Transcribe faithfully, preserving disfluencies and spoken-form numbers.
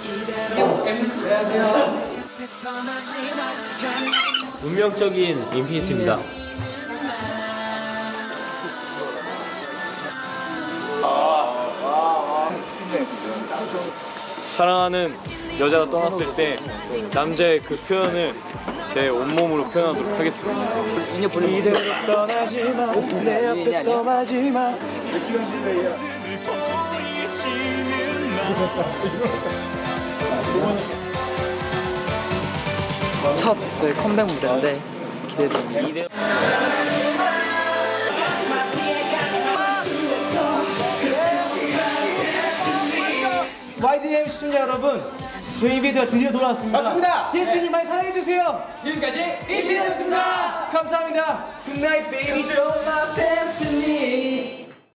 운명적인 인피니트입니다. 사랑하는 여자가 떠났을 때 남자의 그 표현을 제 온몸으로 표현하도록 하겠습니다. 이대로 떠나지마 내 앞에서 마지막 첫 저희 컴백 무대인데 기대됩니다. 와이디엠 시청자 여러분, 저희 인피니트가 드디어 돌아왔습니다. 맞습니다. 디에스티니 많이 사랑해주세요. 지금까지 인피니트였습니다. 감사합니다. Good night, baby. Show my destiny.